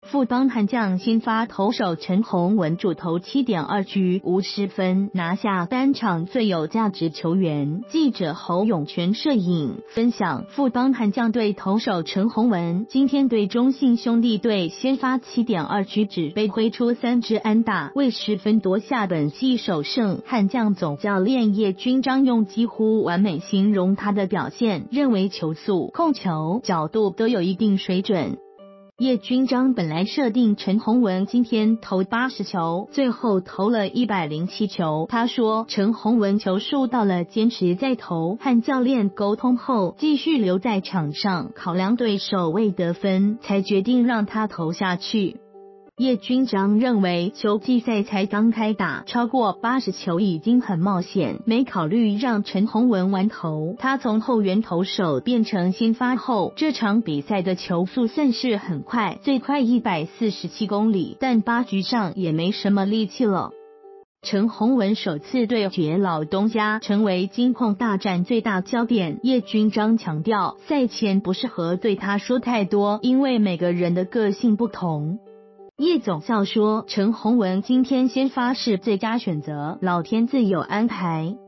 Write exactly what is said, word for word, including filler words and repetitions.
富邦悍将先发投手陈鸿文主投 七点二 局无失分，拿下单场最有价值球员。记者侯永全摄影分享，富邦悍将队投手陈鸿文今天对中信兄弟队先发 七点二 局只被挥出三支安打，未失分夺下本季首胜。悍将总教练叶君璋用几乎完美形容他的表现，认为球速、控球、角度都有一定水准。叶君璋本来设定陈鸿文今天投八十球，最后投了一百零七球。他说陈鸿文球速到了，坚持再投，和教练沟通后继续留在场上，考量对手未得分，才决定让他投下去。叶君璋认为球季赛才刚开打，超过八十球已经很冒险，没考虑让陈鸿文完投。他从后援投手变成先发后，这场比赛的球速算是很快，最快一百四十七公里，但八局上也没什么力气了。陈鸿文首次对决老东家，成为金矿大战最大焦点。叶君璋强调，赛前不适合对他说太多，因为每个人的个性不同。叶总教说，陈鸿文今天先发是最佳选择，老天自有安排。